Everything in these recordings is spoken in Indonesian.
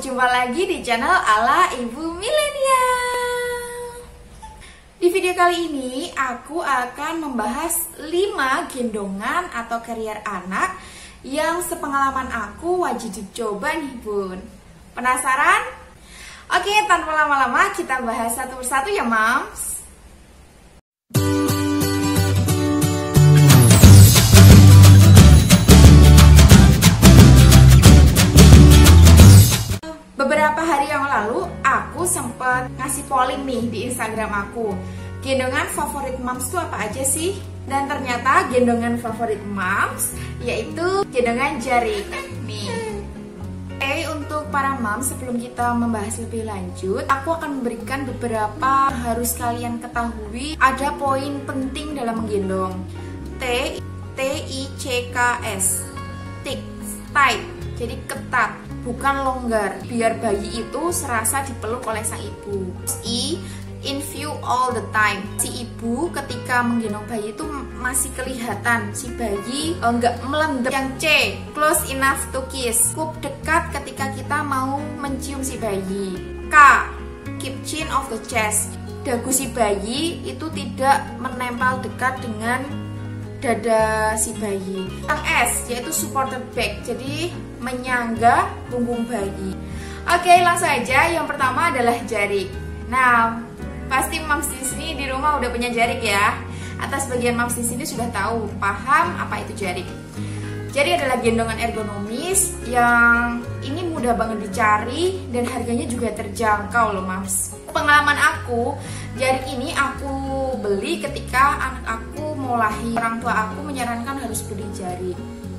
jumpa lagi di channel ala Ibu Milenial. Di video kali ini aku akan membahas 5 gendongan atau carrier anak yang sepengalaman aku wajib dicoba nih Bun. Penasaran? Oke, tanpa lama-lama kita bahas satu persatu ya Mams. Beberapa hari yang lalu aku sempat ngasih polling nih di Instagram aku. Gendongan favorit Mams itu apa aja sih? Dan ternyata gendongan favorit Mams yaitu gendongan jarik nih. Oke, untuk para Mams, sebelum kita membahas lebih lanjut, aku akan memberikan beberapa harus kalian ketahui. Ada poin penting dalam menggendong. TICKS, tight, jadi ketat, bukan longgar, biar bayi itu serasa dipeluk oleh sang ibu. In view all the time. Si ibu ketika menggendong bayi itu masih kelihatan si bayi nggak melendep. Yang C, close enough to kiss, cukup dekat ketika kita mau mencium si bayi. K, keep chin off the chest, dagu si bayi itu tidak menempel dekat dengan dada si bayi. Yang S, yaitu supported back, jadi menyangga punggung bayi. Oke, langsung aja. Yang pertama adalah jarik. Nah, pasti Mams di sini di rumah udah punya jarik ya. Atas bagian Mams di sini sudah tahu, paham apa itu jarik. Jarik adalah gendongan ergonomis yang ini mudah banget dicari dan harganya juga terjangkau loh Mams. Pengalaman aku, jarik ini aku beli ketika anak aku mau lahir. Orang tua aku menyarankan harus beli jarik.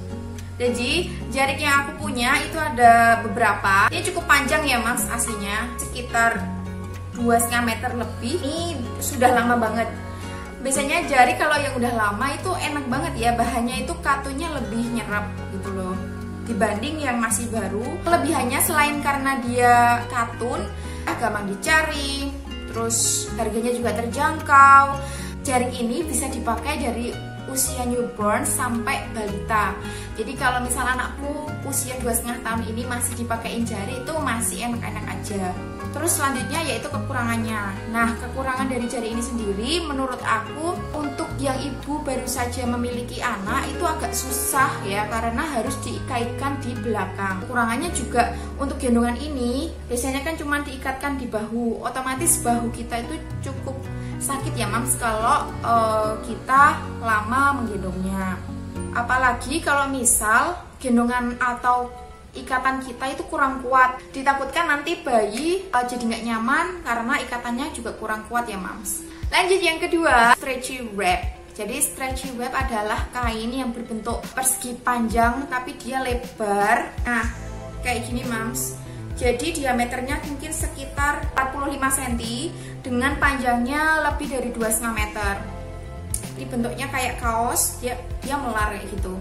Jadi jarik yang aku punya itu ada beberapa. Ini cukup panjang ya Mas aslinya, sekitar 2,5 meter lebih. Ini sudah lama banget. Biasanya jarik kalau yang udah lama itu enak banget ya, bahannya itu katunya lebih nyerap gitu loh dibanding yang masih baru. Kelebihannya selain karena dia katun, gampang dicari, terus harganya juga terjangkau. Jarik ini bisa dipakai dari usia newborn sampai balita. Jadi kalau misal anakku usia 2,5 tahun ini masih dipakein jari, itu masih enak-enak aja. Terus selanjutnya yaitu kekurangannya. Nah, kekurangan dari jari ini sendiri menurut aku untuk yang ibu baru saja memiliki anak itu agak susah ya, karena harus dikaitkan di belakang. Kekurangannya juga untuk gendongan ini biasanya kan cuma diikatkan di bahu. Otomatis bahu kita itu cukup sakit ya Mams kalau kita lama menggendongnya. Apalagi kalau misal gendongan atau ikatan kita itu kurang kuat, ditakutkan nanti bayi jadi nggak nyaman karena ikatannya juga kurang kuat ya Mams. Lanjut yang kedua, stretchy wrap. Jadi stretchy wrap adalah kain yang berbentuk persegi panjang tapi dia lebar. Nah, kayak gini Mams. Jadi diameternya mungkin sekitar 45 cm dengan panjangnya lebih dari 2,5 meter. Ini bentuknya kayak kaos, dia melar kayak gitu.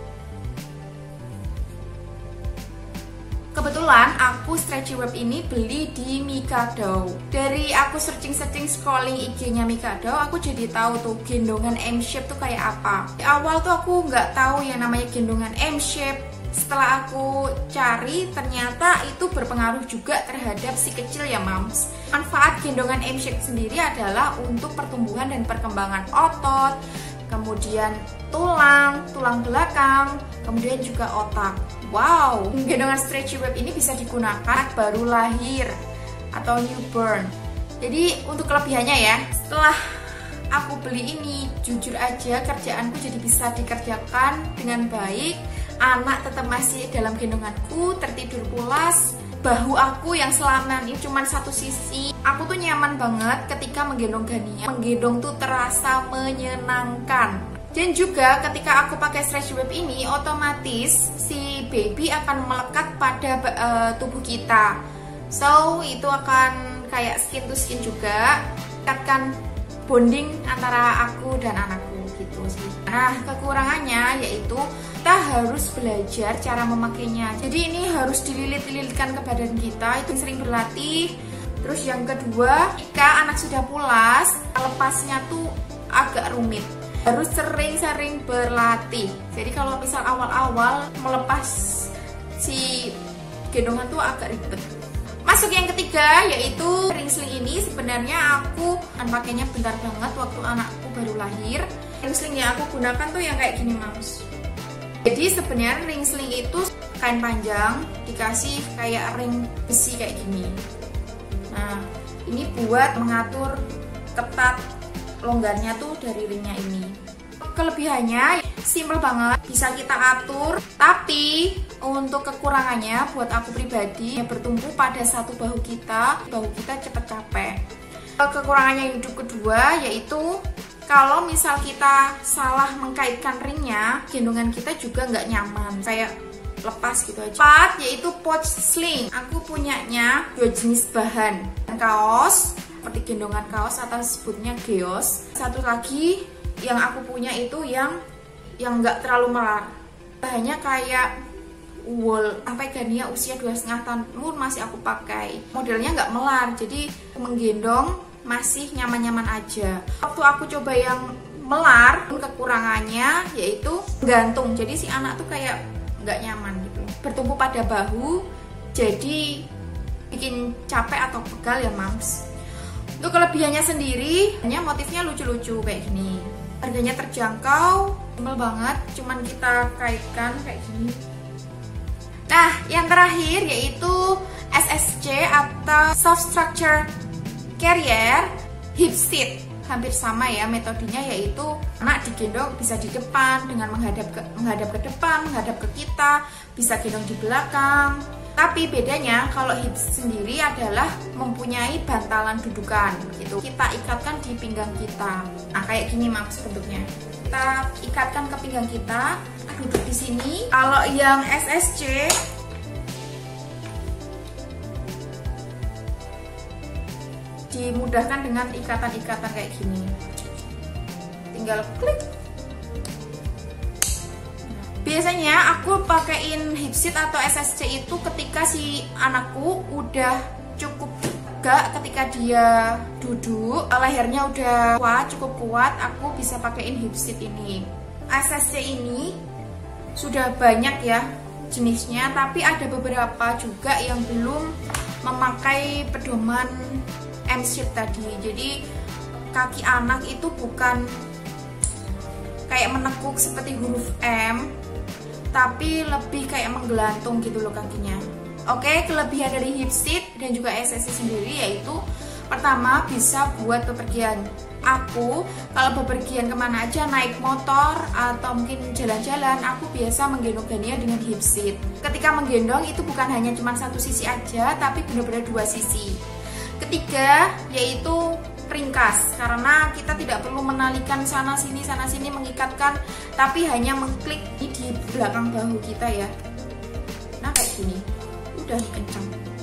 Kebetulan aku stretchy wrap ini beli di Mikado. Dari aku searching scrolling IG-nya Mikado, aku jadi tahu tuh gendongan M-shape tuh kayak apa. Di awal tuh aku nggak tahu yang namanya gendongan M-shape. Setelah aku cari, ternyata itu berpengaruh juga terhadap si kecil ya Mams. Manfaat gendongan M-shape sendiri adalah untuk pertumbuhan dan perkembangan otot, kemudian tulang belakang, kemudian juga otak. Wow, gendongan stretchy wrap ini bisa digunakan baru lahir atau newborn. Jadi untuk kelebihannya ya, setelah aku beli ini, jujur aja kerjaanku jadi bisa dikerjakan dengan baik. Anak tetap masih dalam gendonganku, tertidur pulas. Bahu aku yang selama ini cuma satu sisi, aku tuh nyaman banget ketika menggendong Gania. Menggendong tuh terasa menyenangkan. Dan juga ketika aku pakai stretchy wrap ini, otomatis si baby akan melekat pada tubuh kita. So itu akan kayak skin to skin juga, akan bonding antara aku dan anakku gitu sih. Nah, kekurangannya yaitu kita harus belajar cara memakainya. Jadi ini harus dililit-lilitkan ke badan kita, itu sering berlatih. Terus yang kedua, jika anak sudah pulas, lepasnya tuh agak rumit. Harus sering-sering berlatih. Jadi kalau misal awal-awal melepas si gendongan tuh agak ribet. Masuk yang ketiga, yaitu ring sling. Ini sebenarnya aku pakainya bentar banget waktu anakku baru lahir. Ring sling yang aku gunakan tuh yang kayak gini, Mams. Jadi sebenarnya ring sling itu kain panjang dikasih kayak ring besi kayak gini. Nah, ini buat mengatur ketat longgarnya tuh dari ringnya ini. Kelebihannya simple banget, bisa kita atur. Tapi untuk kekurangannya buat aku pribadi, bertumpu pada satu bahu kita cepet capek. Kekurangannya yang kedua yaitu kalau misal kita salah mengkaitkan ringnya, gendongan kita juga nggak nyaman, kayak lepas gitu aja. Empat, yaitu pouch sling. Aku punyanya 2 jenis bahan, kaos seperti gendongan kaos atau sebutnya geos. Satu lagi yang aku punya itu yang nggak terlalu melar, bahannya kayak wool. Sampai Gania usia 2,5 tahun pun masih aku pakai. Modelnya nggak melar, jadi menggendong masih nyaman-nyaman aja. Waktu aku coba yang melar, kekurangannya yaitu gantung, jadi si anak tuh kayak nggak nyaman gitu, bertumpu pada bahu, jadi bikin capek atau pegal ya, Mams. Untuk kelebihannya sendiri, hanya motifnya lucu-lucu kayak gini. Harganya terjangkau, simpel banget, cuman kita kaitkan kayak gini. Nah, yang terakhir yaitu SSC atau Soft Structure Carrier Hip Seat. Hampir sama ya metodenya, yaitu anak digendong bisa di depan dengan menghadap ke depan, menghadap ke kita, bisa gendong di belakang. Tapi bedanya kalau hip sendiri adalah mempunyai bantalan dudukan gitu. Kita ikatkan di pinggang kita. Nah, kayak gini Mams bentuknya. Kita ikatkan ke pinggang kita, duduk di sini. Kalau yang SSC dimudahkan dengan ikatan-ikatan kayak gini. Tinggal klik. Biasanya aku pakaiin hip seat atau SSC itu ketika si anakku udah cukup tegak, ketika dia duduk, lehernya udah cukup kuat, aku bisa pakaiin hip seat ini. SSC ini sudah banyak ya jenisnya, tapi ada beberapa juga yang belum memakai pedoman M-shape tadi. Jadi kaki anak itu bukan kayak menekuk seperti huruf M, tapi lebih kayak menggelantung gitu loh kakinya. Oke, kelebihan dari hip seat dan juga SSC sendiri yaitu pertama, bisa buat bepergian. Aku kalau bepergian kemana aja, naik motor atau mungkin jalan-jalan, aku biasa menggendong Gania dengan hip seat. Ketika menggendong itu bukan hanya cuma satu sisi aja, tapi benar-benar 2 sisi. Ketiga, yaitu ringkas, karena kita tidak perlu menalikan sana sini mengikatkan, tapi hanya mengklik di belakang bahu kita ya. Nah, kayak gini udah kenceng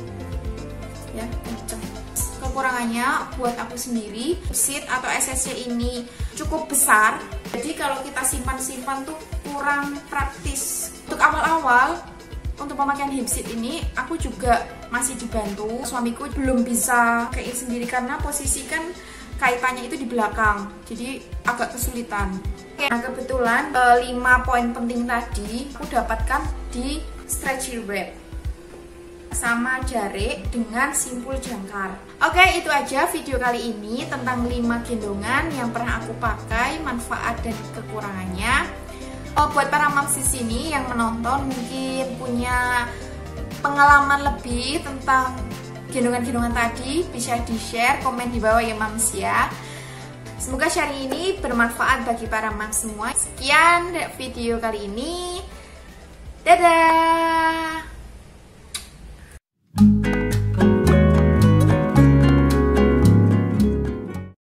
ya, kenceng. Kekurangannya buat aku sendiri, seat atau SSC ini cukup besar, jadi kalau kita simpan-simpan tuh kurang praktis. Untuk awal-awal untuk pemakaian hip seat ini aku juga masih dibantu, suamiku belum bisa kayak sendiri karena posisi kan kaitannya itu di belakang, jadi agak kesulitan. Nah, kebetulan 5 poin penting tadi aku dapatkan di stretchy wrap sama jarik dengan simpul jangkar. Oke, itu aja video kali ini tentang 5 gendongan yang pernah aku pakai, manfaat dan kekurangannya. Buat para moms di sini yang menonton mungkin punya pengalaman lebih tentang gendongan-gendongan tadi, bisa di-share, komen di bawah ya moms ya. Semoga sharing ini bermanfaat bagi para moms semua. Sekian video kali ini. Dadah.